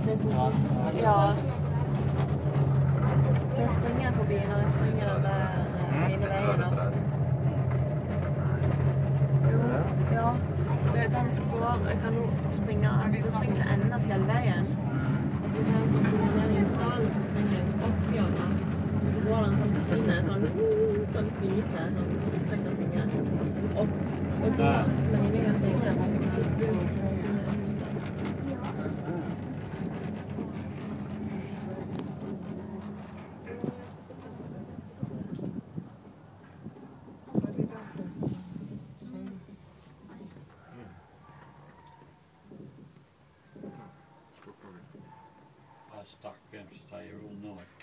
Ja. Det springer forbi når jeg springer den der ene veien opp. Jo, ja. Den som går, jeg kan jo springe til enden av fjellveien. Og så tar jeg ned i stallen, så springer jeg opp gjennom. Og så går den sånn inne, sånn svite, sånn trekkersvinge. Opp, og da mener jeg at jeg ser Stuck against the room now.